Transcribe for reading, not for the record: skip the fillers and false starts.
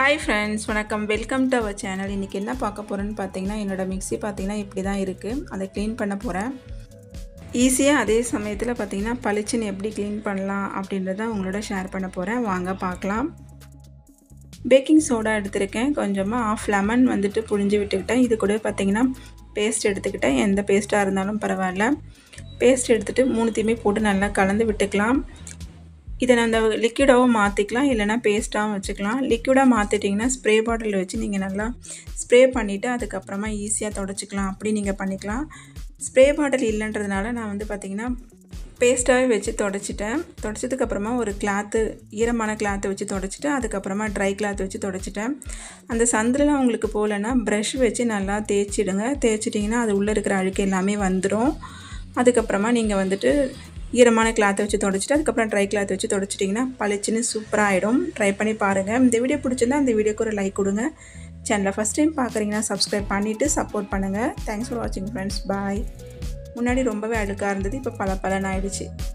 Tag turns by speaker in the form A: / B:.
A: Hi friends, வணக்கம். Welcome to our channel. இன்றைக்கி என்ன பார்க்க போகிறேன்னு பார்த்தீங்கன்னா, என்னோடய மிக்ஸி பார்த்தீங்கன்னா இப்படி தான் இருக்குது. அதை க்ளீன் பண்ண போகிறேன். ஈஸியாக அதே சமயத்தில் பார்த்தீங்கன்னா பளிச்சுன்னு எப்படி க்ளீன் பண்ணலாம் அப்படின்றத உங்களோட ஷேர் பண்ண போகிறேன். வாங்க பார்க்கலாம். பேக்கிங் சோடா எடுத்திருக்கேன். கொஞ்சமாக ஆஃப் லெமன் வந்துட்டு புழிஞ்சு விட்டுக்கிட்டேன். இது கூட பார்த்தீங்கன்னா பேஸ்ட் எடுத்துக்கிட்டேன். எந்த பேஸ்ட்டாக இருந்தாலும் பரவாயில்ல. பேஸ்ட் எடுத்துகிட்டு மூணுத்தையுமே போட்டு நல்லா கலந்து விட்டுக்கலாம். இதை நான் அந்த லிக்விடாகவும் மாற்றிக்கலாம், இல்லைனா பேஸ்ட்டாகவும் வச்சுக்கலாம். லிக்விடாக மாற்றிட்டிங்கன்னா ஸ்ப்ரே பாட்டில் வச்சு நீங்கள் நல்லா ஸ்ப்ரே பண்ணிவிட்டு அதுக்கப்புறமா ஈஸியாக தொடச்சிக்கலாம். அப்படி நீங்கள் பண்ணிக்கலாம். ஸ்ப்ரே பாட்டில் இல்லைன்றதுனால நான் வந்து பார்த்திங்கன்னா பேஸ்ட்டாகவே வச்சு தொடச்சிட்டேன். தொடச்சதுக்கப்புறமா ஒரு கிளாத்து, ஈரமான கிளாத்தை வச்சு தொடச்சிட்டு அதுக்கப்புறமா ட்ரை கிளாத் வச்சு தொடச்சிட்டேன். அந்த சந்திலலாம் உங்களுக்கு போகலன்னா ப்ரஷ் வச்சு நல்லா தேய்ச்சிடுங்க. தேய்ச்சிட்டிங்கன்னா அது உள்ளே இருக்கிற அழுக்கு எல்லாமே வந்துடும். அதுக்கப்புறமா நீங்கள் வந்துட்டு ஈரமான கிளாத்தை வச்சு தொடச்சிட்டு அதுக்கப்புறம் ட்ரை கிளாத் வச்சு தொடச்சிட்டிங்கன்னா பளிச்சுன்னு சூப்பராக ஆகிடும். ட்ரை பண்ணி பாருங்கள். இந்த வீடியோ பிடிச்சிருந்தா இந்த வீடியோக்கு ஒரு லைக் கொடுங்க. சேனலை ஃபஸ்ட் டைம் பார்க்குறீங்கன்னா சப்ஸ்கிரைப் பண்ணிவிட்டு சப்போர்ட் பண்ணுங்கள். தேங்க்ஸ் ஃபார் வாட்சிங் ஃப்ரெண்ட்ஸ். பாய். முன்னாடி ரொம்பவே அழுக்காக இருந்தது, இப்போ பல ஆயிடுச்சு.